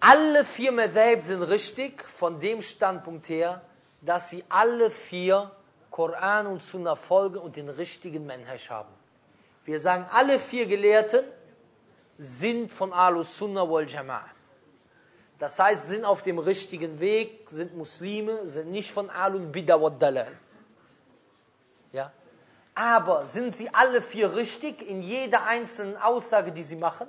Alle 4 Madhab sind richtig von dem Standpunkt her, dass sie alle 4 Koran und Sunna folgen und den richtigen Manhaj haben. Wir sagen, alle 4 Gelehrten sind von Ahlus Sunnah wal Jama'ah. Das heißt, sind auf dem richtigen Weg, sind Muslime, sind nicht von Ahlul Bid'ah wad Dalal. Ja? Aber sind sie alle 4 richtig in jeder einzelnen Aussage, die sie machen?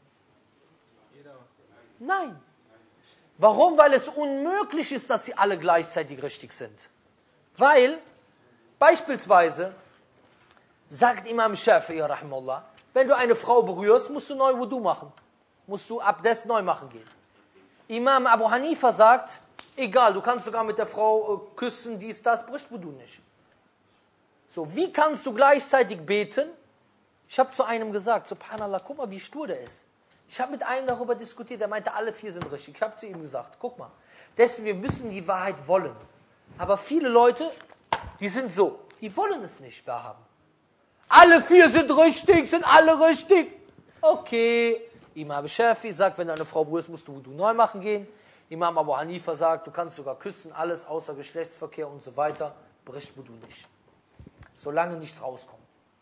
Nein. Warum? Weil es unmöglich ist, dass sie alle gleichzeitig richtig sind. Weil, beispielsweise, sagt Imam Shafi'i, rahimahullah, wenn du eine Frau berührst, musst du neu Wudu machen. Musst du Abdest neu machen gehen. Imam Abu Hanifa sagt, egal, du kannst sogar mit der Frau küssen, dies, das, bricht Wudu nicht. So, wie kannst du gleichzeitig beten? Ich habe zu einem gesagt, subhanallah, guck mal, wie stur der ist. Ich habe mit einem darüber diskutiert, der meinte, alle 4 sind richtig. Ich habe zu ihm gesagt, guck mal, deswegen, wir müssen die Wahrheit wollen. Aber viele Leute, die sind so, die wollen es nicht wahrhaben. Alle 4 sind richtig, sind alle richtig. Okay, Imam Shafi sagt, wenn du eine Frau berührst, musst du Wudu neu machen gehen. Imam Abu Hanifa sagt, du kannst sogar küssen, alles außer Geschlechtsverkehr und so weiter, bricht Wudu nicht. Solange nichts rauskommt.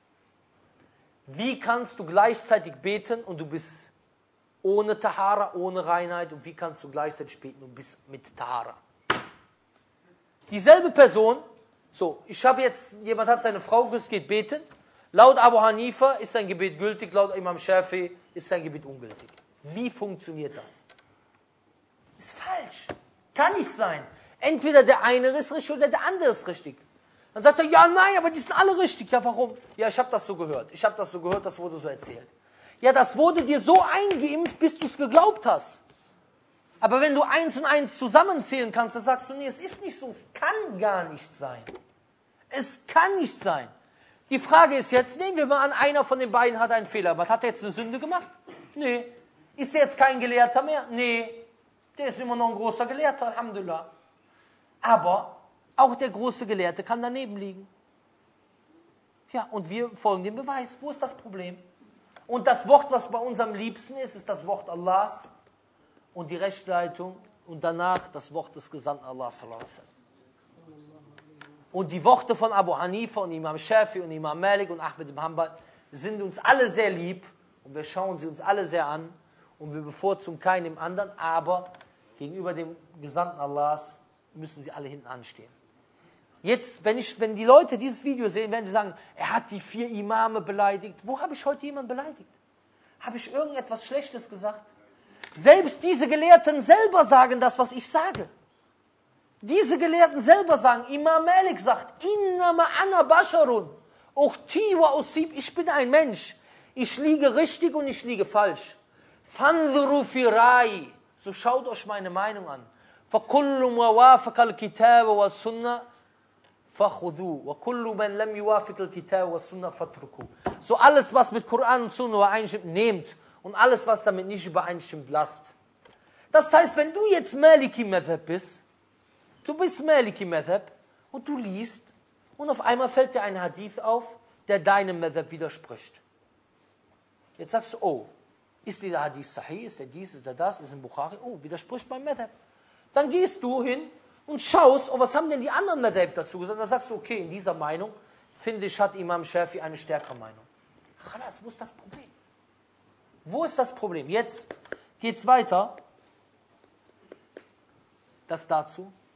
Wie kannst du gleichzeitig beten und du bist ohne Tahara, ohne Reinheit, und wie kannst du gleichzeitig beten und bist mit Tahara? Dieselbe Person, so, jemand hat seine Frau geküsst, geht beten, laut Abu Hanifa ist sein Gebet gültig, laut Imam Shafi ist sein Gebet ungültig. Wie funktioniert das? Ist falsch. Kann nicht sein. Entweder der eine ist richtig oder der andere ist richtig. Dann sagt er, ja, nein, aber die sind alle richtig. Ja, warum? Ja, ich habe das so gehört. Das wurde so erzählt. Ja, das wurde dir so eingeimpft, bis du es geglaubt hast. Aber wenn du 1 und 1 zusammenzählen kannst, dann sagst du, nee, es ist nicht so, es kann gar nicht sein. Es kann nicht sein. Die Frage ist jetzt, nehmen wir mal an, einer von den beiden hat einen Fehler gemacht. Hat er jetzt eine Sünde gemacht? Nee. Ist er jetzt kein Gelehrter mehr? Nee. Der ist immer noch ein großer Gelehrter, Alhamdulillah. Aber auch der große Gelehrte kann daneben liegen. Ja, und wir folgen dem Beweis. Wo ist das Problem? Und das Wort, was bei uns am liebsten ist, ist das Wort Allahs und die Rechtsleitung und danach das Wort des Gesandten Allah sallallahu alaihi wasallam. Und die Worte von Abu Hanifa und Imam Shafi und Imam Malik und Ahmed ibn Hanbal sind uns alle sehr lieb und wir schauen sie uns alle sehr an und wir bevorzugen keinen im anderen, aber gegenüber dem Gesandten Allahs müssen sie alle hinten anstehen. Jetzt, wenn die Leute dieses Video sehen, werden sie sagen, er hat die 4 Imame beleidigt. Wo habe ich heute jemanden beleidigt? Habe ich irgendetwas Schlechtes gesagt? Selbst diese Gelehrten selber sagen das, was ich sage. Diese Gelehrten selber sagen, Imam Malik sagt, Innama ana basharun, ukhti wa usib, ich bin ein Mensch. Ich liege richtig und ich liege falsch. Fanzuru fi rai, so schaut euch meine Meinung an. Fakullu ma wafaqa al-kitaba wa sunnah, so alles, was mit Koran und Sunna übereinstimmt, nehmt. Und alles, was damit nicht übereinstimmt, lasst. Das heißt, wenn du jetzt Maliki Madhab bist, du bist Maliki Madhab und du liest und auf einmal fällt dir ein Hadith auf, der deinem Madhab widerspricht. Jetzt sagst du, oh, ist dieser Hadith sahih, ist der dies, ist der das, ist ein Bukhari, oh, widerspricht meinem Madhab. Dann gehst du hin und schaust, oh, was haben denn die anderen Madhab dazu gesagt? Dann sagst du, okay, in dieser Meinung, finde ich, hat Imam Shafi eine stärkere Meinung. Khalas, wo ist das Problem? Wo ist das Problem? Jetzt geht's weiter. Das dazu.